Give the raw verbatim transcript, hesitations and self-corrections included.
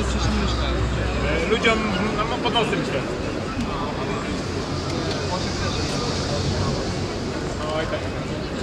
E, Ludziom no, pod nosem myślę. Oj, tak.